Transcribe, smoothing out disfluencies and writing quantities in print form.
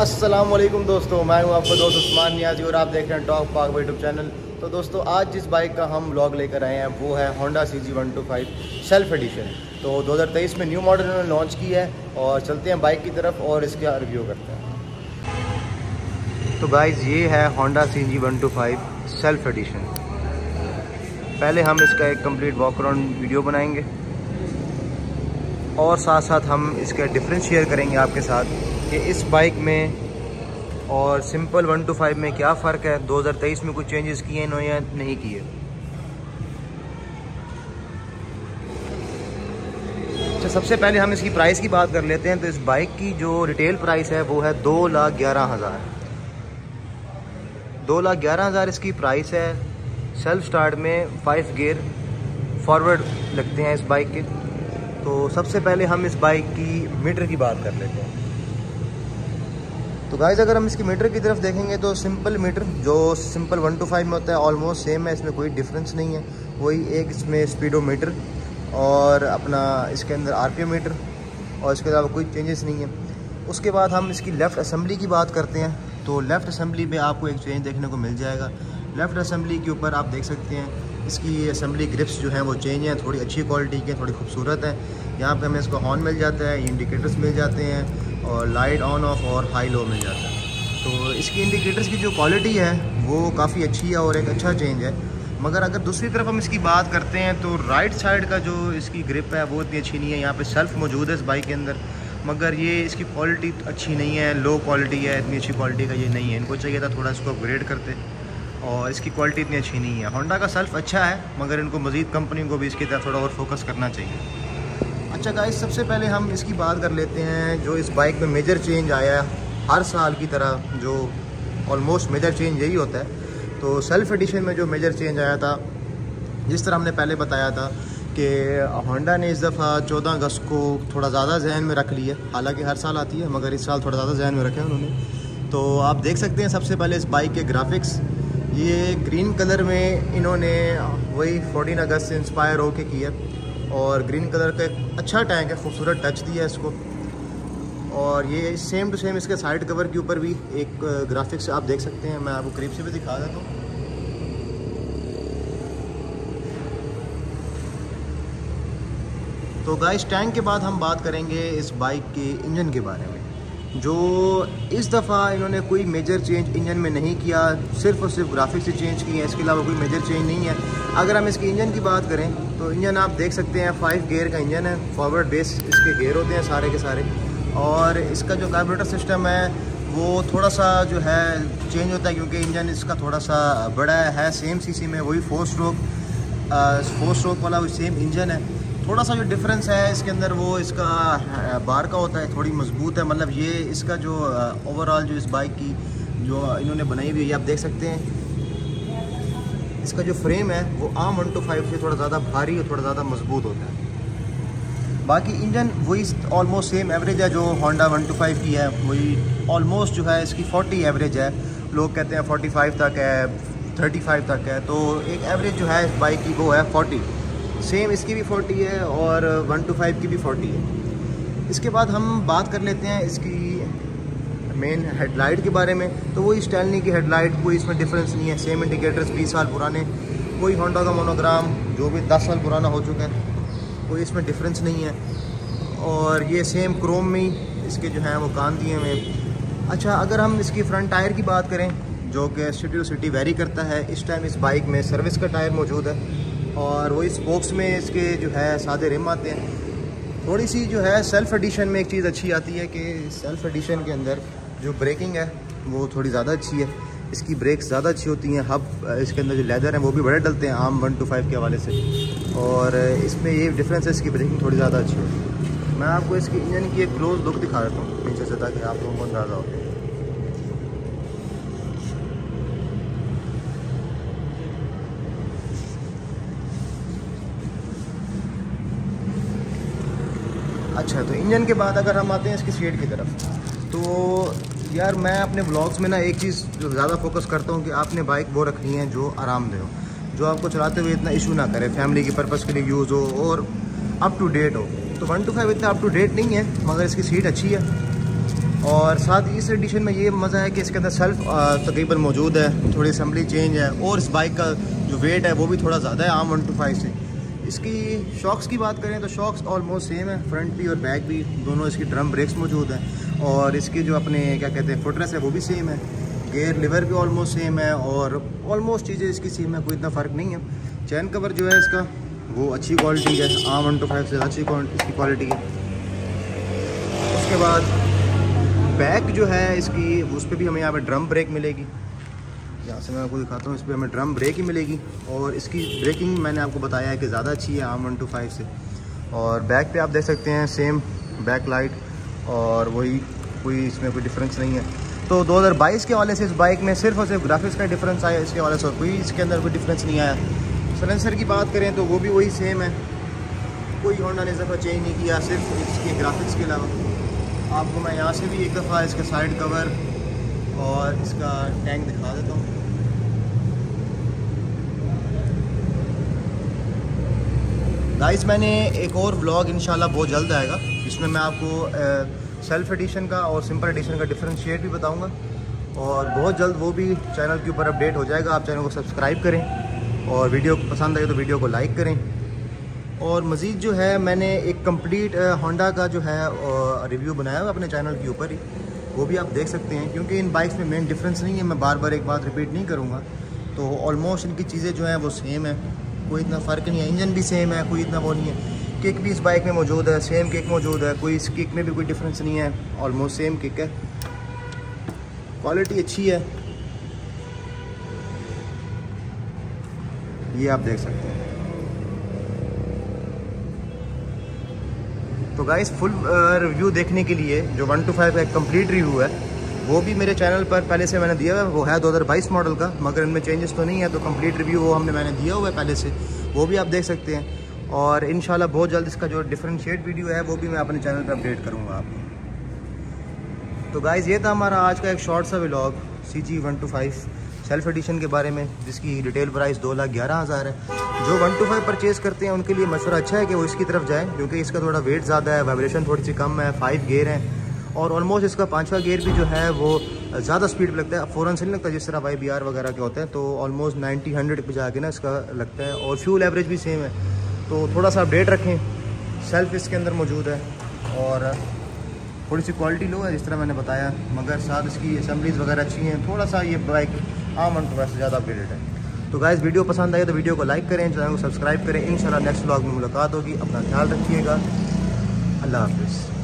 अस्सलाम वालेकुम दोस्तों, मैं हूं आपका दोस्त उस्मान नियाजी और आप देख रहे हैं टॉक पाक यूट्यूब चैनल। तो दोस्तों, आज जिस बाइक का हम व्लॉग लेकर आए हैं वो है होंडा CG125 सेल्फ एडिशन। तो 2023 में न्यू मॉडल उन्होंने लॉन्च की है और चलते हैं बाइक की तरफ और इसका रिव्यू करते हैं। तो गाइज़, ये है होंडा CG125 सेल्फ एडिशन। पहले हम इसका एक कंप्लीट वॉक अराउंड वीडियो बनाएंगे और साथ साथ हम इसका डिफरेंस शेयर करेंगे आपके साथ कि इस बाइक में और सिंपल 125 में क्या फ़र्क है, 2023 में कुछ चेंजेस किए इन्होंने या नहीं किए। अच्छा, सबसे पहले हम इसकी प्राइस की बात कर लेते हैं। तो इस बाइक की जो रिटेल प्राइस है वो है 2,11,000। 2,11,000 इसकी प्राइस है। सेल्फ स्टार्ट में 5 गियर फॉरवर्ड लगते हैं इस बाइक के। तो सबसे पहले हम इस बाइक की मीटर की बात कर लेते हैं। तो गाइस, अगर हम इसकी मीटर की तरफ देखेंगे तो सिंपल मीटर जो सिंपल 125 में होता है ऑलमोस्ट सेम है, इसमें कोई डिफरेंस नहीं है। वही एक इसमें स्पीडोमीटर और अपना इसके अंदर RPM मीटर और इसके अलावा कोई चेंजेस नहीं है। उसके बाद हम इसकी लेफ़्ट असेंबली की बात करते हैं। तो लेफ़्ट असेंबली में आपको एक चेंज देखने को मिल जाएगा। लेफ़्ट असेंबली के ऊपर आप देख सकते हैं इसकी असेंबली ग्रिप्स जो हैं वो चेंज हैं, थोड़ी अच्छी क्वालिटी के, थोड़ी खूबसूरत है। यहाँ पे हमें इसको हॉर्न मिल जाता है, इंडिकेटर्स मिल जाते हैं और लाइट ऑन ऑफ और हाई लो मिल जाता है। तो इसकी इंडिकेटर्स की जो क्वालिटी है वो काफ़ी अच्छी है और एक अच्छा चेंज है। मगर अगर दूसरी तरफ हम इसकी बात करते हैं तो राइट साइड का जो इसकी ग्रिप है वो इतनी अच्छी नहीं है। यहाँ पे सेल्फ मौजूद है इस बाइक के अंदर, मगर ये इसकी क्वालिटी अच्छी नहीं है, लो क्वालिटी है, इतनी अच्छी क्वालिटी का ये नहीं है। इनको चाहिए था थोड़ा इसको अपग्रेड करते और इसकी क्वालिटी इतनी अच्छी नहीं है। होंडा का सेल्फ अच्छा है मगर इनको मज़ीद कंपनी को भी इसकी तरफ थोड़ा और फोकस करना चाहिए। अच्छा गाइस, सबसे पहले हम इसकी बात कर लेते हैं जो इस बाइक में मेजर चेंज आया है हर साल की तरह, जो ऑलमोस्ट मेजर चेंज यही होता है। तो सेल्फ एडिशन में जो मेजर चेंज आया था, जिस तरह हमने पहले बताया था कि होंडा ने इस दफ़ा 14 अगस्त को थोड़ा ज़्यादा जहन में रख लिया। हालांकि हर साल आती है मगर इस साल थोड़ा ज़्यादा जहन में रखे उन्होंने। तो आप देख सकते हैं सबसे पहले इस बाइक के ग्राफिक्स, ये ग्रीन कलर में इन्होंने वही 14 अगस्त से इंस्पायर होके किया और ग्रीन कलर का एक अच्छा टैंक है, खूबसूरत टच दिया है इसको। और ये सेम टू सेम इसके साइड कवर के ऊपर भी एक ग्राफिक्स आप देख सकते हैं। मैं आपको करीब से भी दिखा देता हूँ। तो गाइस, टैंक के बाद हम बात करेंगे इस बाइक के इंजन के बारे में। जो इस दफ़ा इन्होंने कोई मेजर चेंज इंजन में नहीं किया, सिर्फ और सिर्फ ग्राफिक्स से चेंज किए हैं, इसके अलावा कोई मेजर चेंज नहीं है। अगर हम इसके इंजन की बात करें तो इंजन आप देख सकते हैं 5 गियर का इंजन है। फॉरवर्ड बेस इसके गियर होते हैं सारे के सारे। और इसका जो कार्बोरेटर सिस्टम है वो थोड़ा सा जो है चेंज होता है क्योंकि इंजन इसका थोड़ा सा बड़ा है। सेम सीसी में वही 4 स्ट्रोक वाला वही सेम इंजन है। थोड़ा सा जो डिफरेंस है इसके अंदर वो इसका बार का होता है, थोड़ी मजबूत है। मतलब ये इसका जो ओवरऑल जो इस बाइक की जो इन्होंने बनाई हुई है, आप देख सकते हैं इसका जो फ्रेम है वो आम 125 से थोड़ा ज़्यादा भारी और थोड़ा ज़्यादा मजबूत होता है। बाकी इंजन वही ऑलमोस्ट सेम एवरेज है जो होंडा 125 की है, वही ऑलमोस्ट जो है इसकी 40 एवरेज है। लोग कहते हैं 45 तक है, 35 तक है। तो एक एवरेज जो है इस बाइक की वो है 40। सेम इसकी भी 40 है और 125 की भी 40 है। इसके बाद हम बात कर लेते हैं इसकी मेन हेडलाइट के बारे में। तो वही स्टैनली की हेडलाइट, कोई इसमें डिफरेंस नहीं है। सेम इंडिकेटर्स 20 साल पुराने, कोई होंडा का मोनोग्राम जो भी 10 साल पुराना हो चुका है, कोई इसमें डिफरेंस नहीं है। और ये सेम क्रोम में ही इसके जो हैं वो कान दिए हुए। अच्छा, अगर हम इसकी फ्रंट टायर की बात करें जो कि सिटी टू सिटी वेरी करता है, इस टाइम इस बाइक में सर्विस का टायर मौजूद है और वही स्पोक्स में इसके जो है सादे रिम आते हैं। थोड़ी सी जो है सेल्फ एडिशन में एक चीज़ अच्छी आती है कि सेल्फ एडिशन के अंदर जो ब्रेकिंग है वो थोड़ी ज़्यादा अच्छी है। इसकी ब्रेक्स ज़्यादा अच्छी होती हैं। हब इसके अंदर जो लेदर हैं वो भी बड़े डलते हैं आम 125 के हवाले से। और इसमें ये डिफरेंस है, इसकी ब्रेकिंग थोड़ी ज़्यादा अच्छी होती है। मैं आपको इसकी इंजन की एक क्लोज लुक दिखा देता हूँ नीचे से ताकि आप लोगों को अंदाज़ा हो। अच्छा, तो इंजन के बाद अगर हम आते हैं इसकी सीट की तरफ, तो यार मैं अपने ब्लॉग्स में ना एक चीज़ जो ज़्यादा फोकस करता हूँ कि आपने बाइक वो रखनी है जो आरामदेह हो, जो आपको चलाते हुए इतना इशू ना करे, फैमिली की पर्पज़ के लिए यूज़ हो और अप टू डेट हो। तो 125 इतना अप टू डेट नहीं है मगर इसकी सीट अच्छी है। और साथ ही इस एडिशन में ये मज़ा है कि इसके अंदर सेल्फ तकरीबन मौजूद है, थोड़ी असम्बली चेंज है और इस बाइक का जो वेट है वो भी थोड़ा ज़्यादा है आम 125 से। इसकी शॉक्स की बात करें तो शॉक्स ऑलमोस्ट सेम है, फ्रंट भी और बैक भी दोनों। इसकी ड्रम ब्रेक्स मौजूद हैं और इसकी जो अपने क्या कहते हैं फुटरेस्ट है वो भी सेम है, गेयर लिवर भी ऑलमोस्ट सेम है और ऑलमोस्ट चीज़ें इसकी सेम है, कोई इतना फ़र्क नहीं है। चैन कवर जो है इसका वो अच्छी क्वालिटी है, आम 125 से अच्छी इसकी क्वालिटी है। उसके बाद बैक जो है इसकी उस पर भी हमें यहाँ पे ड्रम ब्रेक मिलेगी, यहाँ से मैं आपको दिखाता हूँ, इस पर हमें ड्रम ब्रेक ही मिलेगी और इसकी ब्रेकिंग मैंने आपको बताया है कि ज़्यादा अच्छी है आम 125 से। और बैक पे आप देख सकते हैं सेम बैक लाइट और वही, कोई इसमें कोई डिफरेंस नहीं है। तो 2022 के हवाले से इस बाइक में सिर्फ और सिर्फ ग्राफिक्स का डिफरेंस आया इसके हवाले से, और कोई इसके अंदर कोई डिफरेंस नहीं आया। साइलेंसर की बात करें तो वो भी वही सेम है, कोई होंडा ने इस दफ़ा चेंज नहीं किया सिर्फ इसके ग्राफिक्स के अलावा। आपको मैं यहाँ से भी एक दफ़ा इसका साइड कवर और इसका टैंक दिखा देता हूँ। गाइस मैंने एक और व्लॉग इंशाल्लाह बहुत जल्द आएगा, इसमें मैं आपको सेल्फ एडिशन का और सिंपल एडिशन का डिफरेंशिएट भी बताऊंगा और बहुत जल्द वो भी चैनल के ऊपर अपडेट हो जाएगा। आप चैनल को सब्सक्राइब करें और वीडियो पसंद आए तो वीडियो को लाइक करें। और मज़ीद जो है मैंने एक कंप्लीट होंडा का जो है रिव्यू बनाया हुआ अपने चैनल के ऊपर ही, वो भी आप देख सकते हैं, क्योंकि इन बाइक्स में मेन डिफरेंस नहीं है, मैं बार बार एक बात रिपीट नहीं करूँगा। तो ऑलमोस्ट इनकी चीज़ें जो हैं वो सेम है, कोई इतना फ़र्क नहीं है। इंजन भी सेम है, कोई इतना वो नहीं है। किक भी इस बाइक में मौजूद है, सेम किक मौजूद है, कोई इस किक में भी कोई डिफरेंस नहीं है, ऑलमोस्ट सेम किक है। क्वालिटी अच्छी है, ये आप देख सकते हैं। तो गाइस फुल रिव्यू देखने के लिए जो 125 का एक कंप्लीट रिव्यू है वो भी मेरे चैनल पर पहले से मैंने दिया हुआ है, वो है 2022 मॉडल का, मगर इनमें चेंजेस तो नहीं है। तो कंप्लीट रिव्यू वो मैंने दिया हुआ है पहले से, वो भी आप देख सकते हैं। और इंशाल्लाह बहुत जल्द इसका जो डिफरेंशिएट वीडियो है वो भी मैं अपने चैनल पर अपडेट करूँगा आपको। तो गाइस ये था हमारा आज का एक शॉर्ट सा व्लॉग CG 125 सेल्फ एडिशन के बारे में, जिसकी रिटेल प्राइस 2,11,000 है। जो 125 परचेज़ करते हैं उनके लिए मशवरा अच्छा है कि वो इसकी तरफ जाएँ, क्योंकि इसका थोड़ा वेट ज़्यादा है, वाइब्रेशन थोड़ी सी कम है, 5 गेयर हैं और ऑलमोस्ट इसका 5वां गेयर भी जो है वो ज़्यादा स्पीड पे लगता है, फ़ौरन से नहीं लगता जिस तरह YBR वगैरह के होते हैं। तो ऑलमोस्ट 90-100 पे जाके ना इसका लगता है और फ्यूल एवरेज भी सेम है। तो थोड़ा सा अपडेट रखें, सेल्फ इसके अंदर मौजूद है और थोड़ी सी क्वालिटी लो है जिस तरह मैंने बताया, मगर साथ इसकी असेंबलीज़ वगैरह अच्छी हैं। थोड़ा सा ये बाइक आम 125 से ज़्यादा अपडेटेड है। तो गाइस वीडियो पसंद आए तो वीडियो को लाइक करें, चैनल को सब्सक्राइब करें। इंशाल्लाह नेक्स्ट व्लॉग में मुलाकात होगी। अपना ख्याल रखिएगा, अल्लाह हाफिज़।